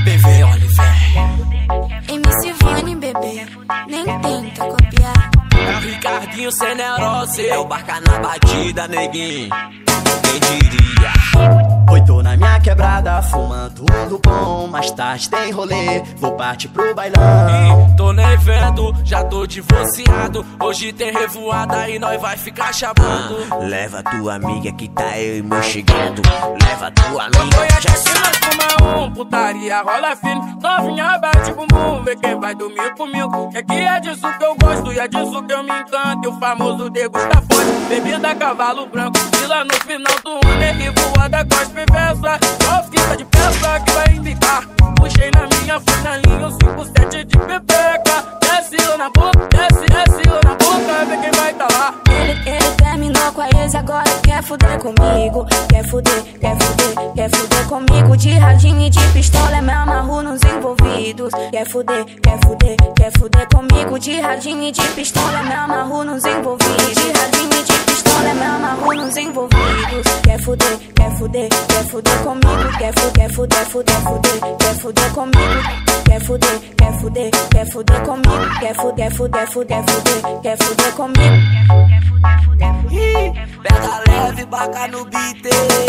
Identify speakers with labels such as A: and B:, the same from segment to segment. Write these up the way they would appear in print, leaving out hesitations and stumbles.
A: PV Oliver.
B: MC Vani, bebê, nem tenta copiar.
A: É o Ricardinho sem neurose, é o Barca na batida, neguinho. Quem diria?
C: Oi, tô na minha quebrada, fumando tudo bom. Mais tarde tem rolê, vou partir pro bailão.
A: Tô nem vendo, já tô divorciado. Hoje tem revoada e nós vai ficar chamando.
C: Leva tua amiga que tá eu e meu chegando. Leva tua amiga,
A: Foi
C: já
A: aqui
C: sabe.
A: nós fuma putaria rola firme. Novinha bate bumbum, vê quem vai dormir comigo. Que aqui é disso que eu gosto e é disso que eu me encanto. E o famoso degusta forte, bebida cavalo branco. E lá no final do ano e voada cospe e versa. Só fita de peça que vai embicar. Puxei na minha finalinha, 5-7 de pepeca. Desce eu na boca, desce eu na boca. Vê quem vai tá lá.
B: Ele terminou com a ex, agora quer fuder comigo. Quer fuder comigo. De radinho e de pistola, me amarro nos envolvidos. Quer fuder comigo. De radinho e de pistola, me amarro nos envolvidos. De radinho e de pistola, me amarro nos envolvidos. Quer fuder comigo. Quer fuder comigo. Quer fuder comigo. Quer fuder comigo.
A: Pega leve, Barca no beat.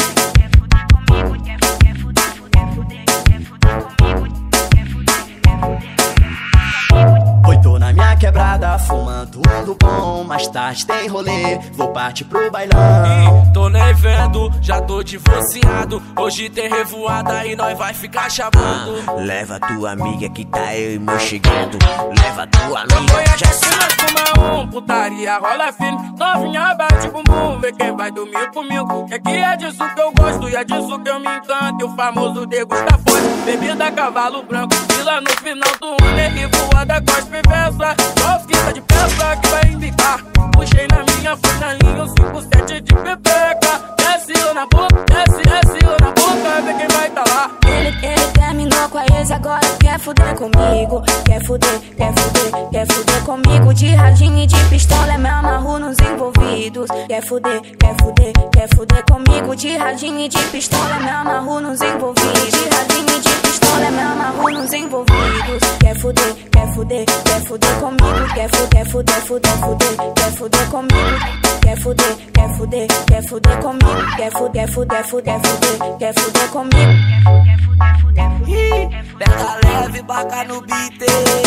C: Oi, tô na minha quebrada, fumando tudo bom. Mais tarde tem rolê, vou partir pro bailão.
A: Tô nem vendo, já tô divorciado. Hoje tem revoada e nós vai ficar chamando.
C: Leva tua amiga que tá eu e meu chegando. Leva tua
A: Foi
C: amiga,
A: aqui
C: já sabe.
A: nós fuma putaria rola firme. Novinha bate bumbum, vê quem vai dormir comigo. Que aqui é disso que eu gosto e é disso que eu me encanto. E o famoso degusta forte, bebida cavalo branco. E lá no final do ano e voada cospe e versa. Só fita de peça que vai embicar. Puxei na minha finalinha, 5-7 de pepeca. Desce eu na boca, desce eu na boca. Vê quem vai tá lá.
B: Ele terminou com a ex, agora quer fuder comigo. Quer fuder comigo. De radinho e de pistola, me amarro nos envolvidos. Quer fuder comigo. De radinho e de pistola, me amarro nos envolvidos. De radinho e de pistola, me amarro nos envolvidos. Quer fuder comigo. Quer fuder comigo. Quer fuder comigo. Quer fuder comigo.
A: Pega leve, Barca no beat.